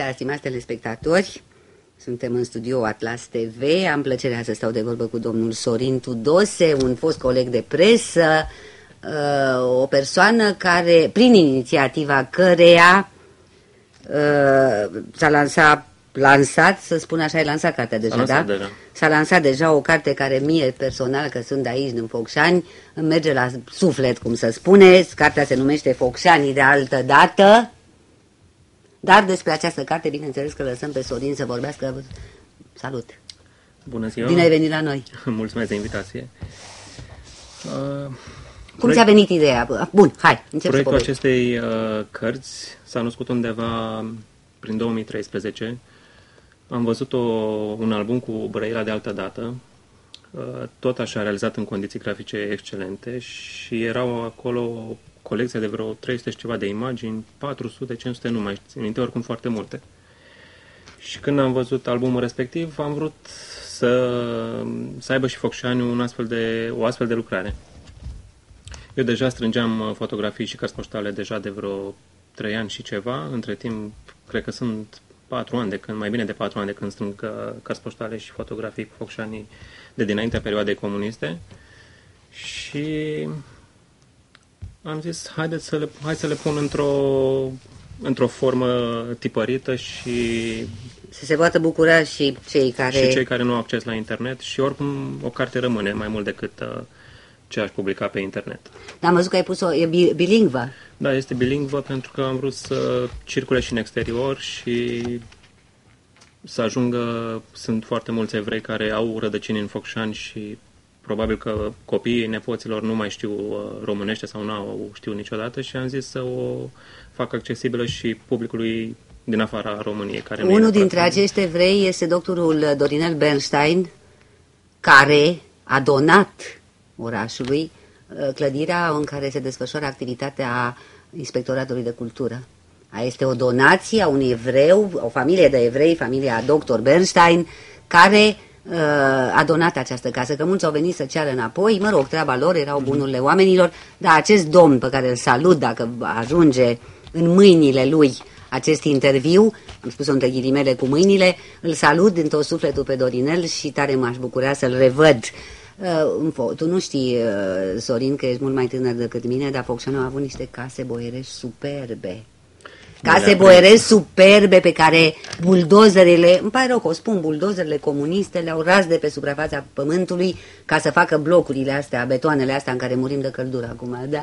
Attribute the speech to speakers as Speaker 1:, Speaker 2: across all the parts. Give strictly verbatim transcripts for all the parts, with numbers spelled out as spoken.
Speaker 1: seara, stimați telespectatori! Suntem în studio Atlas T V. Am plăcerea să stau de vorbă cu domnul Sorin Tudose, un fost coleg de presă, o persoană care, prin inițiativa căreia s-a lansat, lansat, să spun așa, ai lansat cartea deja, da?
Speaker 2: Deja.
Speaker 1: S-a lansat deja o carte care mie personal, că sunt de aici, din Focșani, îmi merge la suflet, cum să spuneți. Cartea se numește Focșanii de altă dată. Dar despre această carte, bineînțeles că lăsăm pe Sorin să vorbească. Salut!
Speaker 2: Bună ziua!
Speaker 1: Bine ai venit la noi!
Speaker 2: Mulțumesc de invitație! Uh,
Speaker 1: Cum
Speaker 2: proiect...
Speaker 1: ți-a venit ideea? Bun, hai, încep.
Speaker 2: Proiectul acestei uh, cărți s-a născut undeva prin două mii treisprezece. Am văzut o, un album cu Brăila de altă dată, uh, tot așa realizat în condiții grafice excelente, și erau acolo o colecție de vreo trei sute și ceva de imagini, patru sute, cinci sute, nu mai țin minte, oricum foarte multe. Și când am văzut albumul respectiv, am vrut să, să aibă și Focșaniu un astfel de, o astfel de lucrare. Eu deja strângeam fotografii și cărți poștale deja de vreo trei ani și ceva. Între timp, cred că sunt patru ani de când, mai bine de patru ani de când strâng cărți poștale și fotografii cu Focșanii de dinaintea perioadei comuniste. Și am zis, haideți să le, hai să le pun într-o, într-o formă tipărită și
Speaker 1: să se poată bucura și cei care...
Speaker 2: Și cei care nu au acces la internet, și oricum o carte rămâne mai mult decât uh, ce aș publica pe internet.
Speaker 1: Da, am văzut că ai pus-o, e bilingvă.
Speaker 2: Da, este bilingvă pentru că am vrut să circule și în exterior și să ajungă, sunt foarte mulți evrei care au rădăcini în Focșani și probabil că copiii nepoților nu mai știu uh, românește sau nu au știu niciodată, și am zis să o fac accesibilă și publicului din afara României. Care
Speaker 1: Unul dintre acești evrei este doctorul Dorinel Bernstein, care a donat orașului clădirea în care se desfășoară activitatea Inspectoratului de Cultură. Este o donație a unui evreu, o familie de evrei, familia doctor Bernstein, care uh, a donat această casă, că mulți au venit să ceară înapoi, mă rog, treaba lor, erau bunurile oamenilor, dar acest domn pe care îl salut, dacă ajunge în mâinile lui acest interviu, am spus-o între ghilimele cu mâinile, îl salut din tot sufletul pe Dorinel și tare m-aș bucura să-l revăd. Uh, tu nu știi, uh, Sorin, că ești mult mai tânăr decât mine, dar Focșaniu a avut niște case boierești superbe. Case boierești superbe pe care buldozerele, îmi pare rău că o spun, buldozerele comuniste le-au ras de pe suprafața pământului ca să facă blocurile astea, betoanele astea în care murim de căldură acum, da?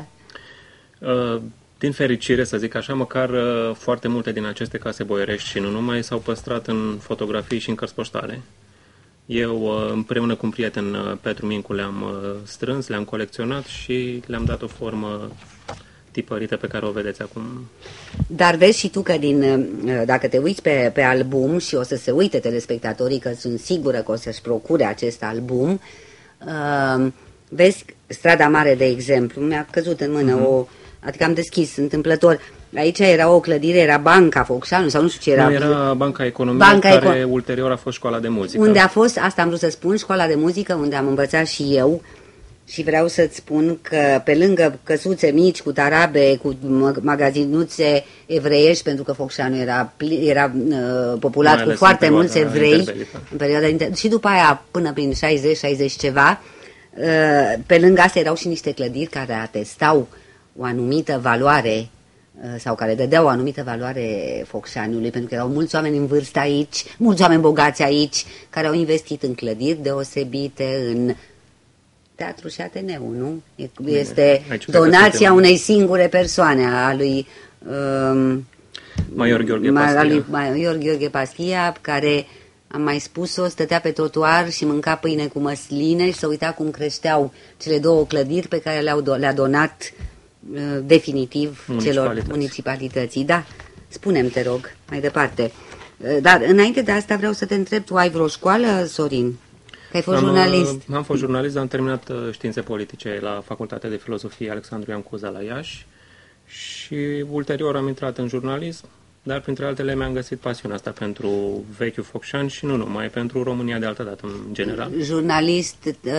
Speaker 2: Uh. Din fericire, să zic așa, măcar uh, foarte multe din aceste case boierești și nu numai s-au păstrat în fotografii și în cărți poștale. Eu, uh, împreună cu un prieten, uh, Petru Mincu, le-am uh, strâns, le-am colecționat și le-am dat o formă tipărită pe care o vedeți acum.
Speaker 1: Dar vezi și tu că din, uh, dacă te uiți pe, pe album, și o să se uite telespectatorii, că sunt sigură că o să-și procure acest album, uh, vezi Strada Mare, de exemplu, mi-a căzut în mână uh-huh. o... Adică am deschis întâmplător. Aici era o clădire, era Banca Focșaniu sau nu știu ce era.
Speaker 2: Nu, era Banca Economiei, Banca care Econ... ulterior a fost școala de muzică.
Speaker 1: Unde a fost, asta am vrut să spun, școala de muzică, unde am învățat și eu. Și vreau să-ți spun că pe lângă căsuțe mici cu tarabe, cu magazinuțe evreiești, pentru că Focșaniu era, era uh, populat cu foarte mulți evrei în perioada inter... și după aia până prin șaizeci șaizeci ceva, uh, pe lângă astea erau și niște clădiri care atestau o anumită valoare sau care dădeau o anumită valoare Focșaniului, pentru că erau mulți oameni în vârstă aici, mulți oameni bogați aici, care au investit în clădiri deosebite, în teatru și Ateneu, nu? Este donația unei singure persoane, a lui um,
Speaker 2: Major Gheorghe Pastia.
Speaker 1: lui Major Gheorghe Pastia, care, am mai spus-o, stătea pe trotuar și mânca pâine cu măsline și se uita cum creșteau cele două clădiri pe care le-au, le-a donat definitiv celor municipalității. Da, spune-mi, te rog, mai departe. Dar înainte de asta vreau să te întreb, tu ai vreo școală, Sorin? Că ai fost
Speaker 2: am,
Speaker 1: jurnalist.
Speaker 2: Am fost jurnalist, am terminat științe politice la Facultatea de Filozofie Alexandru Ioan Cuza la Iași și ulterior am intrat în jurnalism. Dar, printre altele, mi-am găsit pasiunea asta pentru vechiul Focșani și nu numai, pentru România de altă dată, în general.
Speaker 1: Jurnalist,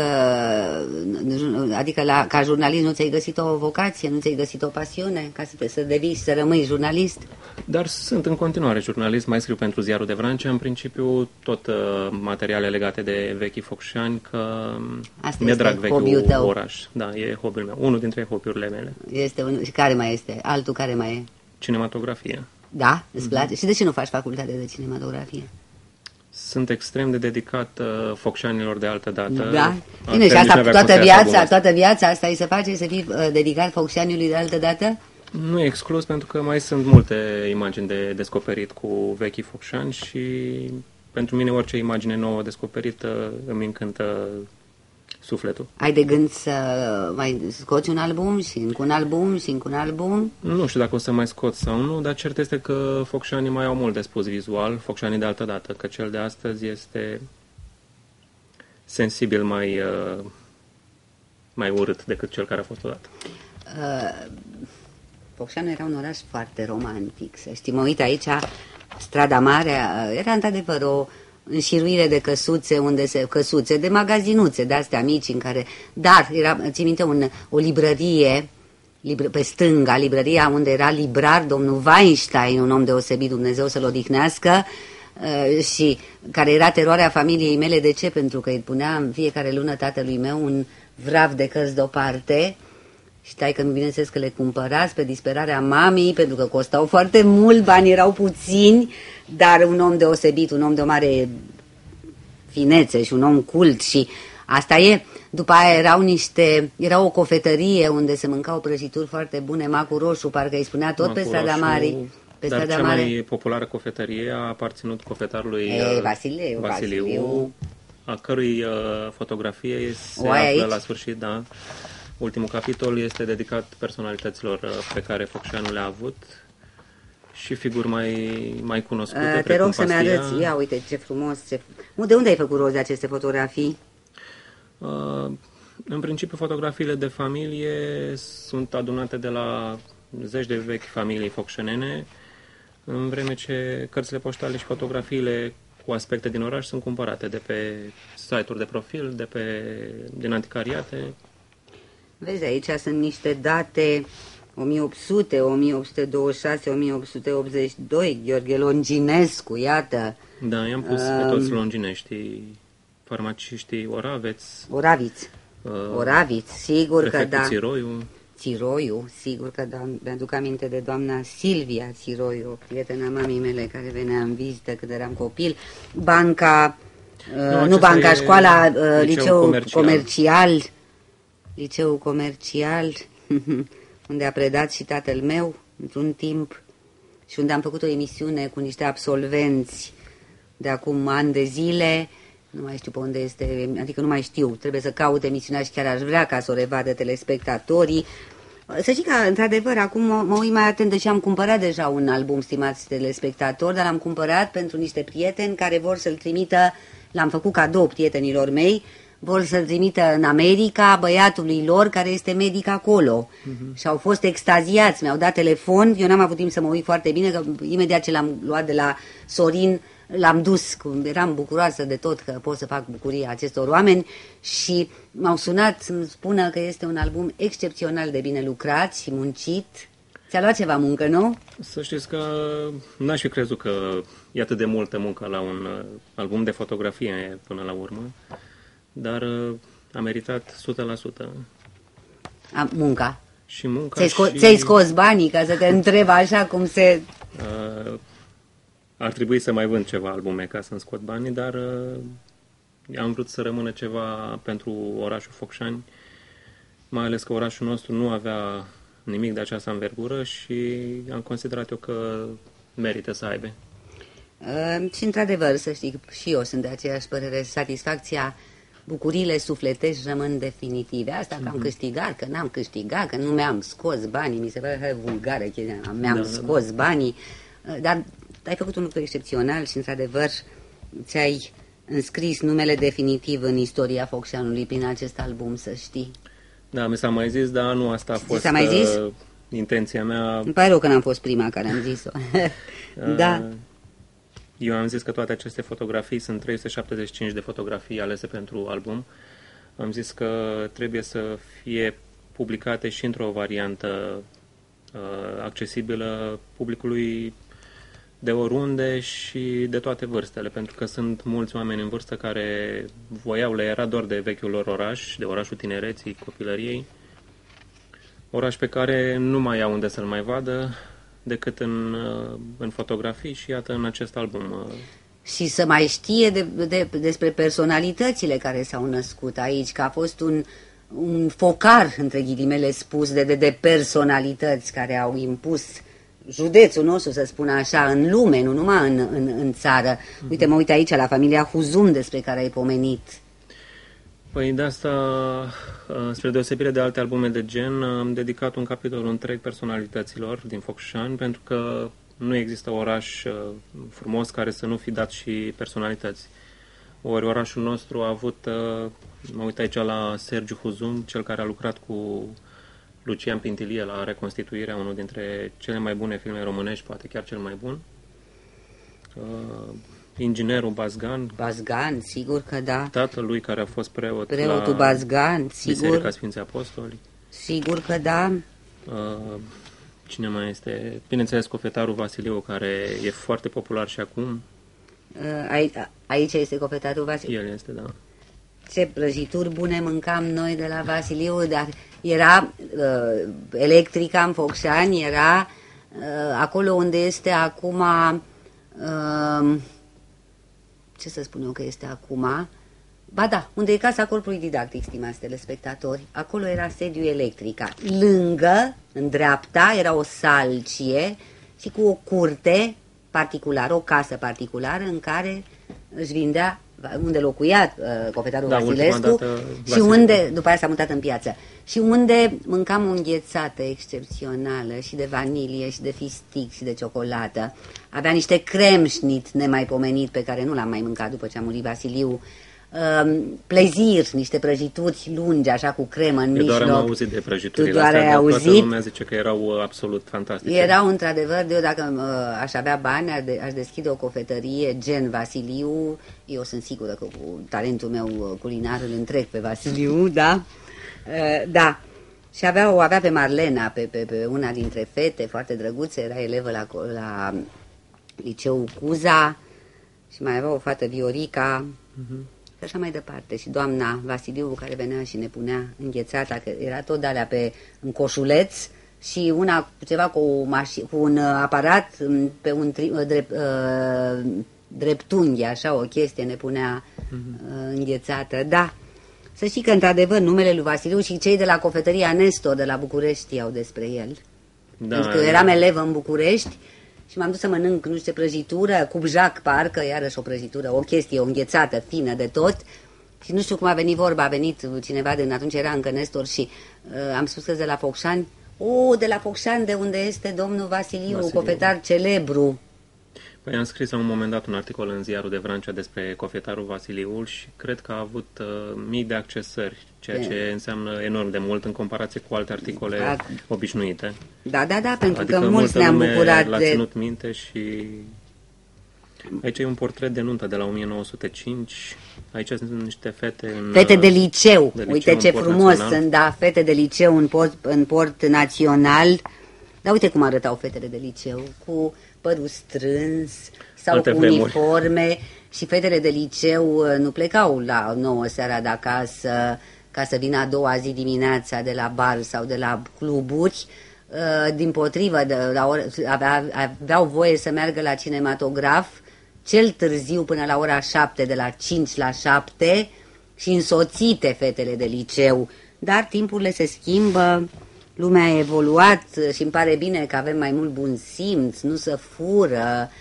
Speaker 1: adică la, ca jurnalist nu ți-ai găsit o vocație, nu ți-ai găsit o pasiune ca să, să devii, să rămâi jurnalist?
Speaker 2: Dar sunt în continuare jurnalist, mai scriu pentru Ziarul de Vrancea, în principiu tot uh, materiale legate de vechii Focșani, că
Speaker 1: asta
Speaker 2: mi-e drag vechiul
Speaker 1: tău.
Speaker 2: oraș. Da, e hobby-ul meu, unul dintre hobby-urile mele.
Speaker 1: Este un, și care mai este? Altul care mai e?
Speaker 2: Cinematografie.
Speaker 1: Da? Îți mm-hmm. place? Și de ce nu faci facultate de cinematografie?
Speaker 2: Sunt extrem de dedicat uh, focșanilor de altă dată.
Speaker 1: Da? Bine, și asta toată viața, toată viața asta e să faci, să fii uh, dedicat focșaniului de altă dată?
Speaker 2: Nu e exclus, pentru că mai sunt multe imagini de descoperit cu vechii Focșani și pentru mine orice imagine nouă descoperită îmi încântă sufletul.
Speaker 1: Ai de gând să mai scoți un album și încă un album și încă un album?
Speaker 2: Nu știu dacă o să mai scot sau nu, dar cert este că Focșanii mai au mult de spus vizual, Focșanii de altă dată, că cel de astăzi este sensibil mai, uh, mai urât decât cel care a fost odată.
Speaker 1: Uh, Focșanul era un oraș foarte romantic, să știi. Mă uit aici, Strada Mare, era într-adevăr o înșiruire de căsuțe, unde se, căsuțe, de magazinuțe, de astea mici, în care, dar, era, țin minte, un, o librărie, libr, pe stânga, librăria unde era librar domnul Weinstein, un om deosebit, Dumnezeu să-l odihnească, uh, și care era teroarea familiei mele. De ce? Pentru că îi punea în fiecare lună tatălui meu un vrav de cărți deoparte, și tai că, bineînțeles, că le cumpărați pe disperarea mamei, pentru că costau foarte mult, banii erau puțini, dar un om deosebit, un om de o mare finețe și un om cult. Și asta e. După aia erau niște, era o cofetărie unde se mâncau prăjituri foarte bune, Macu Roșu, parcă îi spunea tot
Speaker 2: Macu
Speaker 1: pe Strada
Speaker 2: Roșu,
Speaker 1: Mare. Pe
Speaker 2: dar
Speaker 1: Strada
Speaker 2: cea
Speaker 1: Mare.
Speaker 2: mai populară cofetărie a aparținut cofetarului
Speaker 1: e, Vasiliu,
Speaker 2: Vasiliu, Vasiliu, a cărui uh, fotografie se
Speaker 1: o
Speaker 2: află
Speaker 1: aici?
Speaker 2: La sfârșit, da. Ultimul capitol este dedicat personalităților pe care Focșanul le-a avut și figuri mai, mai cunoscute.
Speaker 1: Uh, te rog să-mi arăți. Ia uite ce frumos. Ce... De unde ai făcut rost de aceste fotografii?
Speaker 2: Uh, în principiu, fotografiile de familie sunt adunate de la zeci de vechi familii focșenene, în vreme ce cărțile poștale și fotografiile cu aspecte din oraș sunt cumpărate de pe site-uri de profil, de pe, din anticariate.
Speaker 1: Vezi, aici sunt niște date: o mie opt sute, o mie opt sute douăzeci și șase, o mie opt sute optzeci și doi, Gheorghe Longinescu, iată.
Speaker 2: Da, i-am pus um, pe toți longineștii, farmaciștii Oraveț.
Speaker 1: Oraviți. Uh, Oraviți, sigur că da.
Speaker 2: Țiroiu.
Speaker 1: Țiroiu, sigur că da. Mi-aduc aminte de doamna Silvia Țiroiu, prietena mamei mele, care venea în vizită când eram copil. Banca, uh, nu, nu banca, școala, uh, liceu comercial. comercial Liceu comercial, unde a predat și tatăl meu într-un timp și unde am făcut o emisiune cu niște absolvenți de acum ani de zile. Nu mai știu pe unde este, adică nu mai știu, trebuie să caut emisiunea și chiar aș vrea ca să o revadă telespectatorii. Să știi că, într-adevăr, acum mă, mă uit mai atent, deși am cumpărat deja un album, stimați telespectatori, dar l-am cumpărat pentru niște prieteni care vor să-l trimită, l-am făcut cadou prietenilor mei, vor să-l trimită în America băiatului lor care este medic acolo. Uh-huh. Și au fost extaziați, mi-au dat telefon, eu n-am avut timp să mă uit foarte bine, că imediat ce l-am luat de la Sorin, l-am dus, eram bucuroasă de tot că pot să fac bucuria acestor oameni și m-au sunat să-mi spună că este un album excepțional de bine lucrat și muncit. Ți-a luat ceva muncă, nu?
Speaker 2: Să știți că n-aș fi crezut că e atât de multă muncă la un album de fotografie până la urmă. Dar a meritat o sută la sută.
Speaker 1: A, munca.
Speaker 2: Și munca
Speaker 1: ți-ai, sco-
Speaker 2: și...
Speaker 1: ți-ai scos banii ca să te întreb așa cum se...
Speaker 2: Uh, ar trebui să mai vând ceva albume ca să-mi scot banii, dar uh, am vrut să rămână ceva pentru orașul Focșani, mai ales că orașul nostru nu avea nimic de această învergură și am considerat eu că merită să aibă.
Speaker 1: Uh, și într-adevăr, să știi, și eu sunt de aceeași părere, satisfacția, bucuriile sufletești rămân definitive. Asta că am mm-hmm. câștigat, că n-am câștigat, că nu mi-am scos banii, mi se pare vulgară chestia, mi-am da, scos da. banii, dar ai făcut un lucru excepțional și, într-adevăr, ți-ai înscris numele definitiv în istoria Focșanului prin acest album, să știi.
Speaker 2: Da, mi s-a mai zis, dar nu asta a fost...
Speaker 1: S-a mai zis?
Speaker 2: intenția mea...
Speaker 1: Îmi pare rău că n-am fost prima care am zis-o. Da.
Speaker 2: Eu am zis că toate aceste fotografii sunt trei sute șaptezeci și cinci de fotografii alese pentru album. Am zis că trebuie să fie publicate și într-o variantă uh, accesibilă publicului de oriunde și de toate vârstele, pentru că sunt mulți oameni în vârstă care voiau, le era doar de vechiul lor oraș, de orașul tinereții, copilăriei, oraș pe care nu mai au unde să-l mai vadă decât în, în fotografii și iată în acest album.
Speaker 1: Și să mai știe de, de, despre personalitățile care s-au născut aici, că a fost un, un focar, între ghilimele spus, de, de, de personalități care au impus județul nostru, să spun așa, în lume, nu numai în, în, în țară. Uite, mă uit aici la familia Huzum despre care ai pomenit.
Speaker 2: Păi de asta, spre deosebire de alte albume de gen, am dedicat un capitol întreg personalităților din Focșani, pentru că nu există oraș frumos care să nu fi dat și personalități. Ori orașul nostru a avut, mă uit aici la Sergiu Huzum, cel care a lucrat cu Lucian Pintilie la Reconstituirea, unul dintre cele mai bune filme românești, poate chiar cel mai bun. Inginerul Bazgan.
Speaker 1: Bazgan, sigur că da.
Speaker 2: Tatăl lui care a fost preot
Speaker 1: Preotul
Speaker 2: la
Speaker 1: Bazgan, sigur.
Speaker 2: Biserica Sfinții Apostoli.
Speaker 1: Sigur că da.
Speaker 2: Uh, cine mai este? Bineînțeles, cofetarul Vasiliu, care e foarte popular și acum.
Speaker 1: Uh, aici este cofetarul Vasiliu.
Speaker 2: El este, da.
Speaker 1: Ce prăjituri bune mâncam noi de la Vasiliu, dar era uh, Electrica în Focșani, era uh, acolo unde este acum... Uh, ce să spun eu că este acum? Ba da, unde e Casa Corpului Didactic, stimați telespectatori, acolo era sediul Electrica. Lângă, în dreapta, era o salcie și cu o curte particulară, o casă particulară în care își vindea, unde locuia uh, cofetarul
Speaker 2: da,
Speaker 1: Vasilescu și unde, după aia s-a mutat în piață, și unde mâncam o înghețată excepțională și de vanilie și de fistic și de ciocolată. Avea niște cremșnit nemaipomenit pe care nu l-am mai mâncat după ce a murit Vasiliu. Uh, plezir, niște prăjituri lungi, așa cu cremă în
Speaker 2: Eu
Speaker 1: mijloc.
Speaker 2: doar am auzit de prăjiturile
Speaker 1: tu doar
Speaker 2: astea,
Speaker 1: ai auzit?
Speaker 2: Toată lumea zice că erau absolut fantastice.
Speaker 1: Erau într-adevăr, eu dacă uh, aș avea bani, aș, de, aș deschide o cofetărie gen Vasiliu. Eu sunt sigură că cu talentul meu culinar îl întrec pe Vasiliu, da? Uh, da. Și avea, o avea pe Marlena, pe, pe, pe una dintre fete, foarte drăguță, era elevă la, la liceul Cuza și mai avea o fată, Viorica, uh-huh. și așa mai departe. Și doamna Vasiliu, care venea și ne punea înghețata, că era tot de-alea pe, în coșuleț, și una ceva cu, o maș- cu un aparat pe un tri- drept, uh, dreptunghi, așa o chestie ne punea uh, înghețată. Da, să știi că într-adevăr numele lui Vasiliu și cei de la cofetăria Nestor de la București știau despre el. Da, pentru că eu eram elevă în București și m-am dus să mănânc, nu știu ce prăjitură, cupjac parcă, iarăși o prăjitură, o chestie, o înghețată fină de tot. Și nu știu cum a venit vorba, a venit cineva, de atunci era încă Nestor și uh, am spus că de la Focșani. O, de la Focșani, de unde este domnul Vasiliu, Vasiliu, cofetar celebru.
Speaker 2: Păi am scris la un moment dat un articol în ziarul de Vrancea despre cofetarul Vasiliu și cred că a avut uh, mii de accesări, ceea ce e. înseamnă enorm de mult în comparație cu alte articole da. obișnuite.
Speaker 1: Da, da, da, pentru
Speaker 2: adică
Speaker 1: că mulți ne-am bucurat
Speaker 2: l-a
Speaker 1: de...
Speaker 2: ținut minte și... Aici e un portret de nuntă de la o mie nouă sute cinci. Aici sunt niște fete în...
Speaker 1: Fete de liceu.
Speaker 2: De liceu.
Speaker 1: Uite ce frumos național. Sunt, da, fete de liceu în port, în port național. Dar uite cum arătau fetele de liceu, cu părul strâns sau Alte cu vremuri. uniforme. Și fetele de liceu nu plecau la nouă seara de acasă ca să vină a doua zi dimineața de la bar sau de la cluburi. Dimpotrivă, de, la ora, avea, aveau voie să meargă la cinematograf cel târziu până la ora șapte, de la cinci la șapte, și însoțite fetele de liceu. Dar timpurile se schimbă, lumea a evoluat și îmi pare bine că avem mai mult bun simț, nu se fură,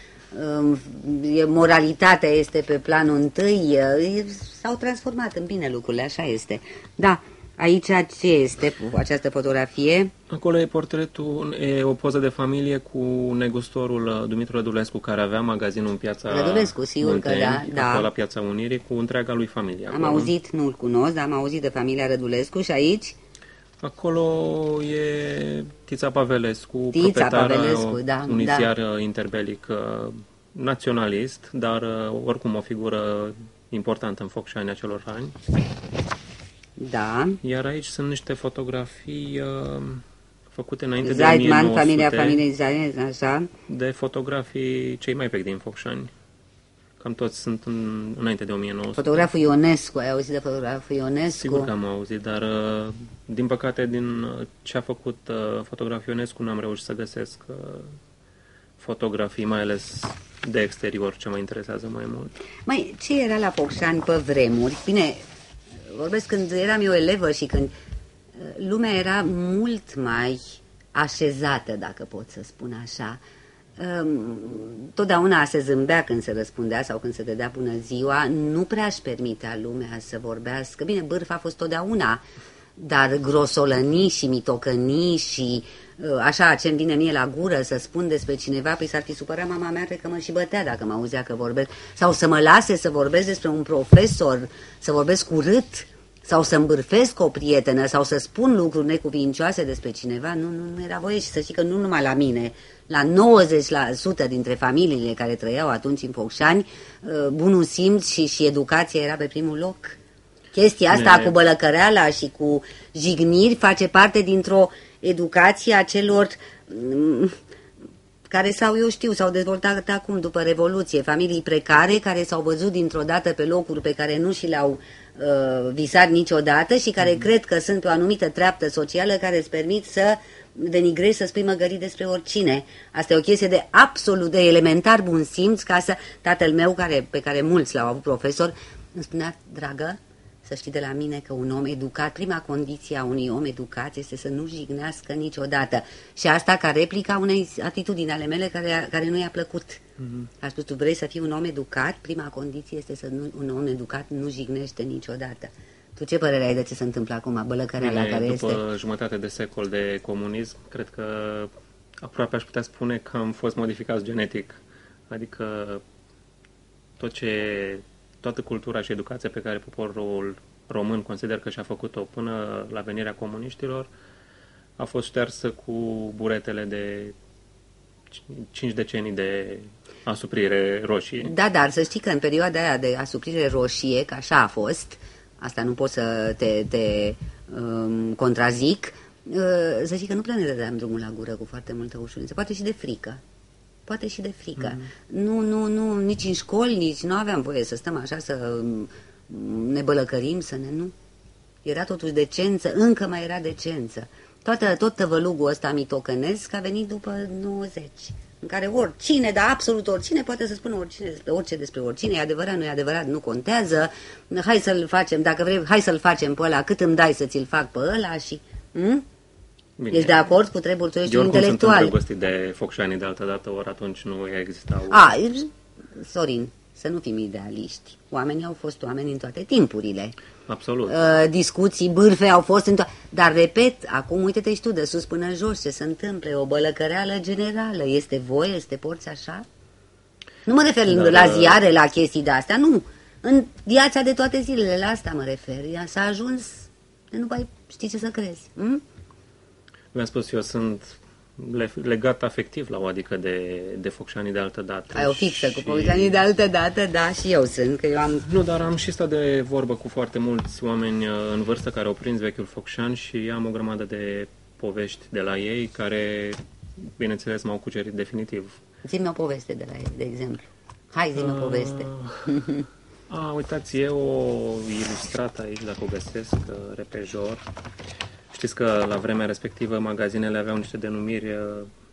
Speaker 1: moralitatea este pe planul întâi, s-au transformat în bine lucrurile, așa este. Da, aici ce este această fotografie?
Speaker 2: Acolo e portretul, e o poză de familie cu negustorul Dumitru Rădulescu, care avea magazinul în piața
Speaker 1: Rădulescu, sigur Munteni, că da, da.
Speaker 2: la Piața Unirii, cu întreaga lui familie.
Speaker 1: Am acolo. auzit, nu-l cunosc, dar am auzit de familia Rădulescu. Și aici?
Speaker 2: Acolo e Tița Pavelescu,
Speaker 1: Tița Pavelescu, da,
Speaker 2: unui
Speaker 1: da.
Speaker 2: ziar interbelic naționalist, dar oricum o figură importantă în Focșani acelor ani.
Speaker 1: Da.
Speaker 2: Iar aici sunt niște fotografii uh, făcute înainte
Speaker 1: Zeidman,
Speaker 2: de o mie nouă sute,
Speaker 1: familia familiei Zeidman, așa.
Speaker 2: de fotografii cei mai vechi din Focșani. Cam toți sunt în, înainte de o mie nouă sute.
Speaker 1: Fotograful Ionescu, ai auzit de fotograful Ionescu?
Speaker 2: Sigur că am auzit, dar uh, din păcate din ce a făcut uh, fotograful Ionescu n-am reușit să găsesc uh, fotografii, mai ales de exterior, ce mă interesează mai mult.
Speaker 1: Măi, ce era la Focșani pe vremuri? Bine, vorbesc când eram eu elevă și când lumea era mult mai așezată, dacă pot să spun așa. Totdeauna se zâmbea când se răspundea sau când se dădea bună ziua, nu prea își permitea lumea să vorbească. Bine, bârfa a fost totdeauna, dar grosolănii și mitocănii și așa ce-mi vine mie la gură să spun despre cineva, păi s-ar fi supărat mama mea, cred că mă și bătea dacă mă auzea că vorbesc. Sau să mă lase să vorbesc despre un profesor, să vorbesc urât, sau să îmbârfesc o prietenă, sau să spun lucruri necuvincioase despre cineva, nu, nu, nu era voie. Și să știi că nu numai la mine, la nouăzeci la sută dintre familiile care trăiau atunci în Focșani, bunul simț și, și educația era pe primul loc. Chestia asta ne... cu bălăcăreala și cu jigniri face parte dintr-o educație a celor care sau eu știu, s-au dezvoltat acum după Revoluție, familii precare care s-au văzut dintr-o dată pe locuri pe care nu și le-au uh, visat niciodată și care mm. cred că sunt pe o anumită treaptă socială care îți permit să denigrezi, să spui măgării despre oricine. Asta e o chestie de absolut, de elementar bun simț, ca să tatăl meu, care, pe care mulți l-au avut profesor, îmi spunea, dragă, să știi de la mine că un om educat, prima condiție a unui om educat este să nu jignească niciodată. Și asta ca replica unei atitudini ale mele care, care nu i-a plăcut. Mm-hmm. A spus, tu vrei să fii un om educat? Prima condiție este să nu, un om educat nu jignește niciodată. Tu ce părere ai de ce se întâmplă acum? Bălăcăreala care
Speaker 2: după
Speaker 1: este...
Speaker 2: După jumătate de secol de comunism, cred că aproape aș putea spune că am fost modificați genetic. Adică tot ce... toată cultura și educația pe care poporul român consider că și-a făcut-o până la venirea comuniștilor a fost ștersă cu buretele de cinci decenii de asuprire roșie.
Speaker 1: Da, dar să știi că în perioada aia de asuprire roșie, că așa a fost, asta nu pot să te, te um, contrazic, uh, să știi că nu prea ne dădeam drumul la gură cu foarte multă ușurință, poate și de frică. Poate și de frică. Mm-hmm. Nu, nu, nu, nici în școli, nici nu aveam voie să stăm așa, să ne bălăcărim, să ne... Nu. Era totuși decență, încă mai era decență. Toată, tot tăvălugul ăsta mitocănesc a venit după nouăzeci, în care oricine, dar absolut oricine, poate să spună oricine despre orice despre oricine, e adevărat, nu e adevărat, nu contează, hai să-l facem, dacă vrei, hai să-l facem pe ăla, cât îmi dai să ți-l fac pe ăla și... Hm? Bine. Ești de acord cu treburi, tu ești un intelectual.
Speaker 2: Eu oricum sunt îndrăgostit de focșanii de altă dată, ori atunci nu existau...
Speaker 1: A, Sorin, să nu fim idealiști. Oamenii au fost oameni în toate timpurile.
Speaker 2: Absolut.
Speaker 1: Uh, discuții, bârfe au fost în toate... Dar, repet, acum uite-te și tu de sus până jos ce se întâmplă, o bălăcăreală generală. Este voie să te porți așa? Nu mă refer Dar, la ziare, la chestii de-astea, nu. În viața de toate zilele, la asta mă refer. S-a ajuns de nu mai știi ce să crezi. Hm?
Speaker 2: Mi-am spus, eu sunt legat afectiv la o adică de, de focșanii de altă dată.
Speaker 1: Ai o fixă și... cu focșanii de altă dată, da, și eu sunt, că eu am...
Speaker 2: Nu, dar am și stat de vorbă cu foarte mulți oameni în vârstă care au prins vechiul Focșani și am o grămadă de povești de la ei care, bineînțeles, m-au cucerit definitiv.
Speaker 1: Zi-mi o poveste de la ei, de exemplu. Hai, zi-mi o poveste.
Speaker 2: A, uitați, e o ilustrată aici, dacă o găsesc, repejor. Știți că la vremea respectivă magazinele aveau niște denumiri uh,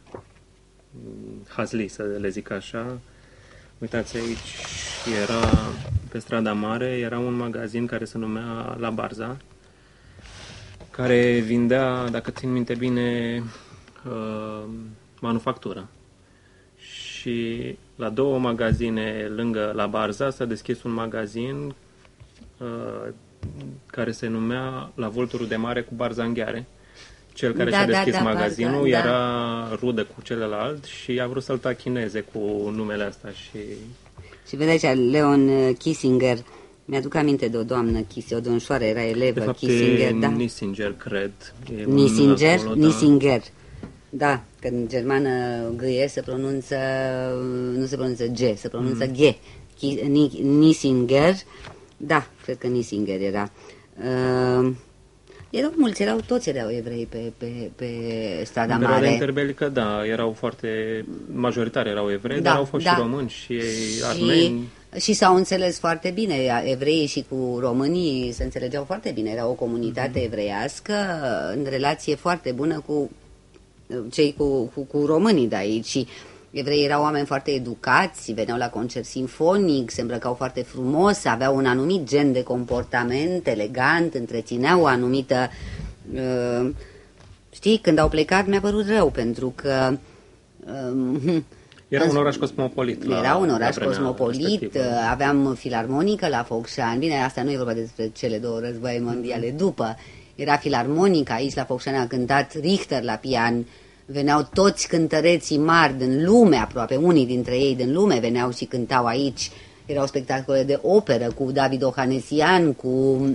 Speaker 2: hazli, să le zic așa. Uitați, aici era, pe Strada Mare, era un magazin care se numea La Barza, care vindea, dacă țin minte bine, uh, manufactură. Și la două magazine lângă La Barza s-a deschis un magazin uh, care se numea La Vulturul de Mare cu Barzanghiare. Cel care da, și-a deschis da, da, magazinul da, era da. rudă cu celălalt și a vrut să-l tachineze cu numele ăsta. Și
Speaker 1: și vedeți, Leon Kissinger Mi-aduc aminte de o doamnă, o domnișoară, era elevă,
Speaker 2: de fapt,
Speaker 1: Kissinger, da?
Speaker 2: Nissinger, cred. E
Speaker 1: Nissinger,
Speaker 2: acolo,
Speaker 1: Nissinger. Da, că în germană G se pronunță, nu se pronunță G, se pronunță mm. G. Nissinger, da, cred că Nissinger era. Uh, erau mulți, erau, toți erau evrei pe, pe, pe strada
Speaker 2: în
Speaker 1: mare.
Speaker 2: perioada interbelică, da, erau foarte, majoritari erau evrei, da, dar au fost da. și români și, și armeni.
Speaker 1: Și s-au înțeles foarte bine, evreii și cu românii se înțelegeau foarte bine, era o comunitate mm-hmm. evreiască în relație foarte bună cu cei cu, cu, cu românii de aici și evreii erau oameni foarte educați, veneau la concert simfonic, se îmbrăcau foarte frumos, aveau un anumit gen de comportament elegant, întrețineau o anumită... Uh, știi, când au plecat mi-a părut rău, pentru că... Uh,
Speaker 2: era un oraș cosmopolit.
Speaker 1: Era un oraș cosmopolit, aveam filarmonică la Focșani, bine, asta nu e vorba despre cele două războaie mondiale după, era filarmonică, aici la Focșani a cântat Richter la pian, veneau toți cântăreții mari din lume aproape, unii dintre ei din lume veneau și cântau aici, erau spectacole de operă cu David Ohanesian, cu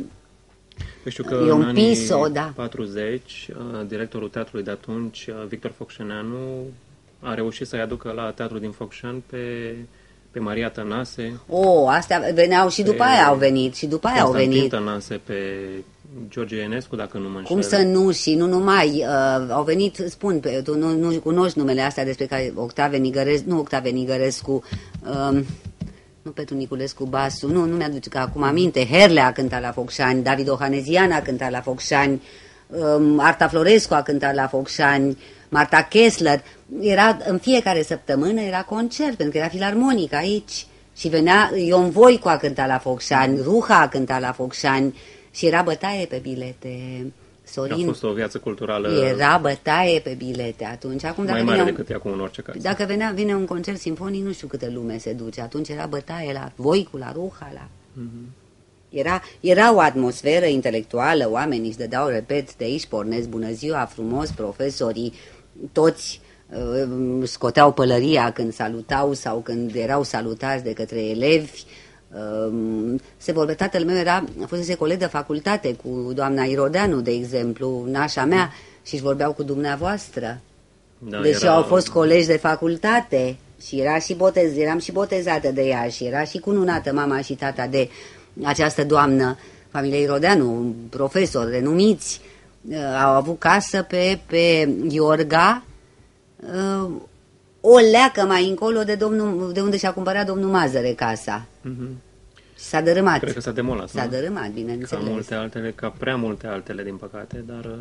Speaker 2: Eu știu că Ion în Piso, anii da. patruzeci, directorul teatrului de atunci, Victor Focșăneanu, a reușit să-i aducă la teatrul din Focșani pe, pe Maria Tănase.
Speaker 1: O, astea veneau și după aia au venit, și după aia au venit.
Speaker 2: Tănase, pe George Enescu, dacă nu mă înșel.
Speaker 1: Cum să nu, și nu numai, uh, au venit, spun, pe, tu nu, nu cunoști numele astea despre care Octave Nigărescu, nu Octave Nigărescu, uh, nu Petru Niculescu Basu, nu, nu mi-aduce că acum aminte, Herle a cântat la Focșani, David Ohanesian a cântat la Focșani, um, Arta Florescu a cântat la Focșani, Marta Kessler, era, în fiecare săptămână era concert, pentru că era filarmonic aici și venea, Ion Voicu a cântat la Focșani, Ruha a cântat la Focșani și era bătaie pe bilete. Sorin,
Speaker 2: a fost o viață culturală
Speaker 1: era bătaie pe bilete atunci. Acum,
Speaker 2: mai
Speaker 1: dacă
Speaker 2: mare
Speaker 1: vine
Speaker 2: decât e acum în orice caz.
Speaker 1: Dacă venea, vine un concert simfonic, nu știu câtă lume se duce. Atunci era bătaie la Voicu, la Ruha, la... Mm-hmm. Era, era o atmosferă intelectuală, oamenii își dădeau, repet, de aici pornesc, bună ziua, frumos, profesorii, toți uh, scoteau pălăria când salutau sau când erau salutați de către elevi. Uh, se vorbea, tatăl meu era, a fost coleg de facultate cu doamna Irodeanu, de exemplu, nașa mea, și își vorbeau cu dumneavoastră. Da, deși era... au fost colegi de facultate și era și botez, eram și botezată de ea și era și cununată mama și tata de această doamnă, familia Irodeanu, profesori renumiți. Au avut casă pe, pe Iorga, o leacă mai încolo de, domnul, de unde și-a cumpărat domnul Mazăre casa. Mm-hmm. Și s-a dărâmat.
Speaker 2: Cred că s-a demolat.
Speaker 1: S-a nu? dărâmat, bineînțeles.
Speaker 2: Ca multe altele, ca prea multe altele, din păcate, dar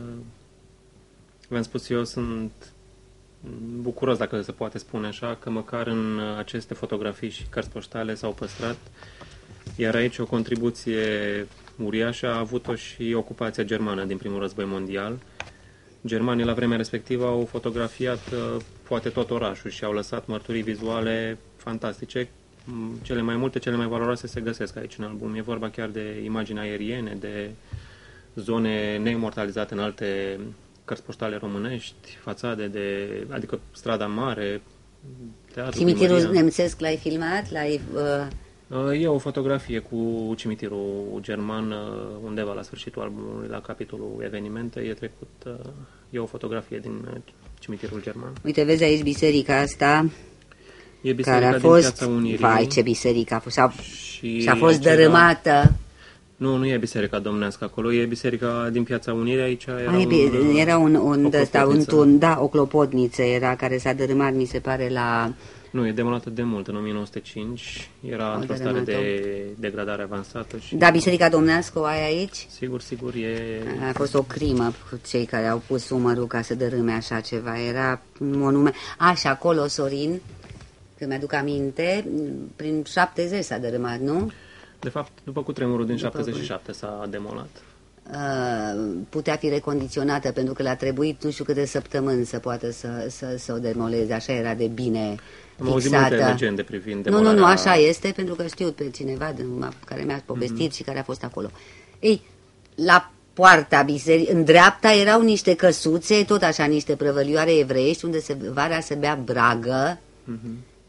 Speaker 2: v-am spus, eu sunt bucuros, dacă se poate spune așa, că măcar în aceste fotografii și cărți poștale s-au păstrat, iar aici o contribuție uriașă a avut-o și ocupația germană din primul război mondial. Germanii la vremea respectivă au fotografiat poate tot orașul și au lăsat mărturii vizuale fantastice. Cele mai multe, cele mai valoroase se găsesc aici în album. E vorba chiar de imagini aeriene, de zone neimortalizate în alte cărți poștale românești, fațade de, adică strada mare, teatru,
Speaker 1: Cimitirul
Speaker 2: primăria.
Speaker 1: nemțesc l-ai filmat? L-ai... Uh...
Speaker 2: E o fotografie cu cimitirul german undeva la sfârșitul albumului, la capitolul evenimente, e trecut, e o fotografie din cimitirul german.
Speaker 1: Uite, vezi aici biserica asta,
Speaker 2: e biserica
Speaker 1: care a
Speaker 2: din
Speaker 1: fost,
Speaker 2: Piața Unirii.
Speaker 1: vai ce biserică a fost, și a,
Speaker 2: și
Speaker 1: și a fost
Speaker 2: acela...
Speaker 1: dărâmată.
Speaker 2: Nu, nu e biserica domnească acolo, e biserica din Piața Unirii, aici era
Speaker 1: Ai,
Speaker 2: un...
Speaker 1: Era un, un, ăsta, un tun, da, o clopotniță era, care s-a dărâmat, mi se pare, la...
Speaker 2: Nu, e demolată de mult, în o mie nouă sute cinci, era într-o stare de degradare avansată. Și...
Speaker 1: Da, biserica domnească o ai aici?
Speaker 2: Sigur, sigur, e...
Speaker 1: A fost o crimă cei care au pus umărul ca să dărâme așa ceva, era un monument. A, și acolo, Sorin, că mi-aduc aminte, prin șaptezeci s-a dărâmat, nu?
Speaker 2: De fapt, după cutremurul din după șaptezeci și șapte s-a demolat.
Speaker 1: Uh, putea fi recondiționată, pentru că le-a trebuit nu știu câte săptămâni să poată să, să, să o demoleze, așa era de bine
Speaker 2: Am auzit multe legende privind demolarea...
Speaker 1: Nu, nu, nu, așa este, pentru că știu pe cineva care mi-a povestit mm-hmm. și care a fost acolo. Ei, la poarta bisericii, în dreapta erau niște căsuțe, tot așa niște prăvălioare evreiești, unde se, vara se bea bragă, mm-hmm.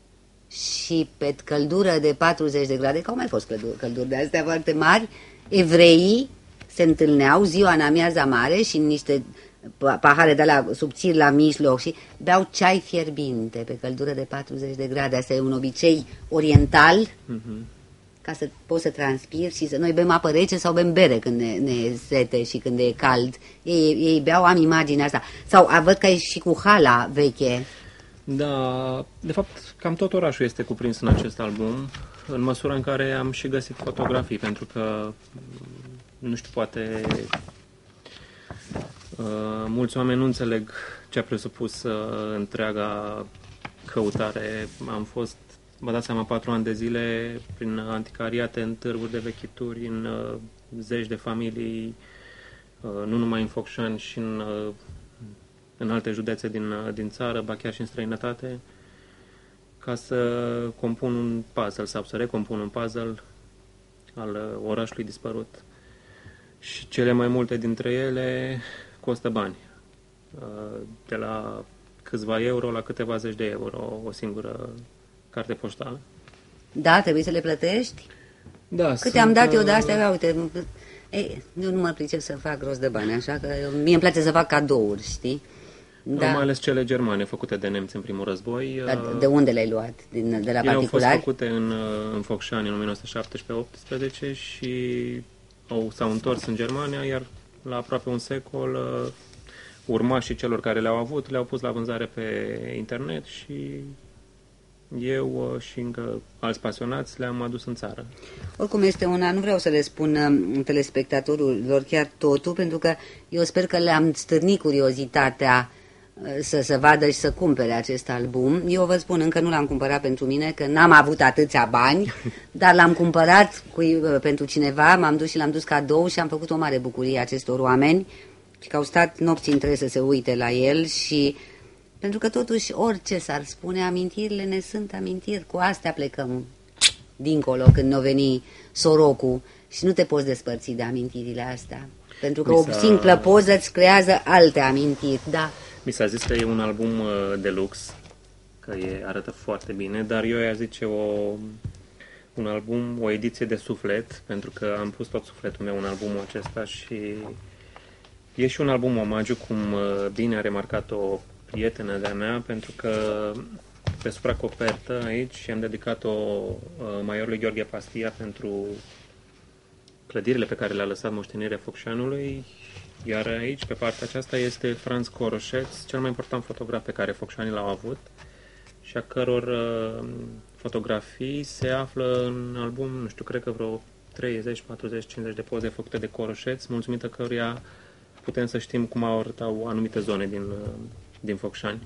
Speaker 1: și pe căldură de patruzeci de grade, că au mai fost călduri, călduri de astea foarte mari, evreii se întâlneau ziua în amiaza mare și în niște pahare de la subțiri la mijloc și beau ceai fierbinte pe căldură de patruzeci de grade. Asta e un obicei oriental, uh-huh. ca să poți să transpiri și să... Noi bem apă rece sau bem bere când ne, ne e sete și când e cald. Ei, ei beau, am imaginea asta. Sau văd că e și cu hala veche.
Speaker 2: Da, de fapt, cam tot orașul este cuprins în acest album, în măsura în care am și găsit fotografii, pentru că, nu știu, poate uh, mulți oameni nu înțeleg ce a presupus uh, întreaga căutare. Am fost, vă dați seama, patru ani de zile prin anticariate, în târguri de vechituri, în uh, zeci de familii, uh, nu numai în Focșani și în... Uh, în alte județe din, din țară, ba chiar și în străinătate, ca să compun un puzzle sau să recompun un puzzle al orașului dispărut. Și cele mai multe dintre ele costă bani. De la câțiva euro la câteva zeci de euro o singură carte poștală.
Speaker 1: Da, trebuie să le plătești?
Speaker 2: Da.
Speaker 1: Câte am dat eu de astea, uite, ei, eu nu mă pricep să fac rost de bani, așa că mie îmi place să fac cadouri, știi?
Speaker 2: Da. Mai ales cele germane, făcute de nemți în primul război.
Speaker 1: Dar de unde le-ai luat? Din, de la
Speaker 2: ele
Speaker 1: particulari?
Speaker 2: Au fost făcute în, în Focșani în nouăsprezece șaptesprezece optsprezece și au, s-au întors în Germania, iar la aproape un secol urmașii celor care le-au avut le-au pus la vânzare pe internet și eu și încă alți pasionați le-am adus în țară.
Speaker 1: Oricum este una, nu vreau să le spun telespectatorilor chiar totul, pentru că eu sper că le-am stârnit curiozitatea să se vadă și să cumpere acest album. Eu vă spun, încă nu l-am cumpărat pentru mine, că n-am avut atâția bani, dar l-am cumpărat cu, pentru cineva, m-am dus și l-am dus cadou și am făcut o mare bucurie acestor oameni, și că au stat nopți între să se uite la el și... Pentru că totuși orice s-ar spune, amintirile ne sunt amintiri, cu astea plecăm dincolo când ne-o veni sorocul și nu te poți despărți de amintirile astea. Pentru că o simplă poză îți creează alte amintiri, da.
Speaker 2: Mi s-a zis că e un album de lux, că e, arată foarte bine, dar eu i-aș zice o, un album, o ediție de suflet, pentru că am pus tot sufletul meu în albumul acesta și e și un album omagiu, cum bine a remarcat-o prietenă de-a mea, pentru că pe supracopertă aici am dedicat-o maiorului Gheorghe Pastia pentru clădirile pe care le-a lăsat moștenirea Focșanului, iar aici, pe partea aceasta, este Franz Coroșeț, cel mai important fotograf pe care focșanii l-au avut și a căror uh, fotografii se află în album, nu știu, cred că vreo treizeci, patruzeci, cincizeci de poze făcute de Coroșeț, mulțumită căruia putem să știm cum arătau anumite zone din, uh, din Focșani.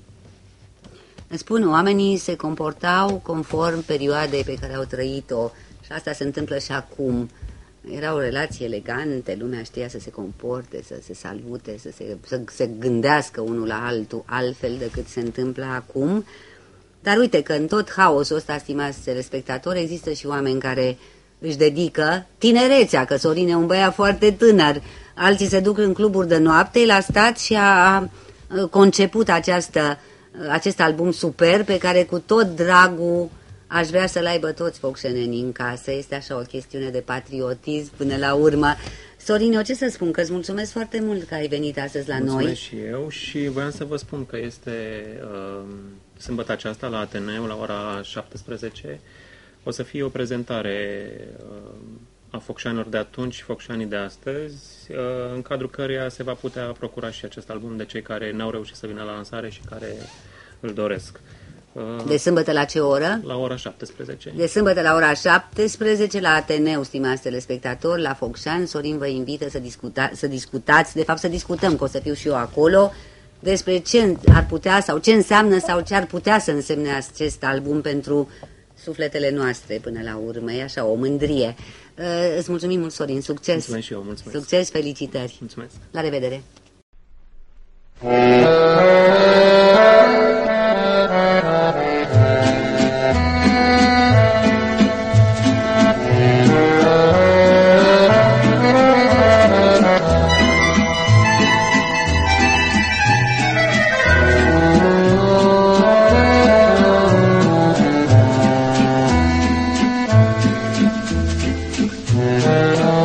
Speaker 1: Spun, oamenii se comportau conform perioadei pe care au trăit-o și asta se întâmplă și acum. Erau relații elegante, lumea știa să se comporte, să se salute, să se, să se gândească unul la altul altfel decât se întâmplă acum. Dar uite că în tot haosul ăsta, stimați telespectatori, există și oameni care își dedică tinerețea, că Sorin e un băiat foarte tânăr. Alții se duc în cluburi de noapte, el a stat și a conceput această, acest album super pe care cu tot dragul aș vrea să-l aibă toți focșenenii în casă. Este așa o chestiune de patriotism până la urmă. Sorin, eu ce să spun? Că îți mulțumesc foarte mult că ai venit astăzi la
Speaker 2: mulțumesc
Speaker 1: noi.
Speaker 2: Mulțumesc și eu și voiam să vă spun că este uh, sâmbătă aceasta la Ateneu la ora șaptesprezece. O să fie o prezentare uh, a focșanilor de atunci și focșanii de astăzi, uh, în cadrul căreia se va putea procura și acest album de cei care n-au reușit să vină la lansare și care îl doresc.
Speaker 1: De sâmbătă la ce oră?
Speaker 2: La ora șaptesprezece.
Speaker 1: De sâmbătă la ora șaptesprezece la Ateneu, stimați telespectatori, la Focșani. Sorin vă invită să, discuta, să discutați, de fapt să discutăm, că o să fiu și eu acolo, despre ce ar putea sau ce înseamnă sau ce ar putea să însemne acest album pentru sufletele noastre până la urmă. E așa o mândrie. Uh, îți mulțumim mult, Sorin. Succes!
Speaker 2: Mulțumesc și eu, mulțumesc!
Speaker 1: Succes, felicitări!
Speaker 2: Mulțumesc!
Speaker 1: La revedere!
Speaker 3: Ciao.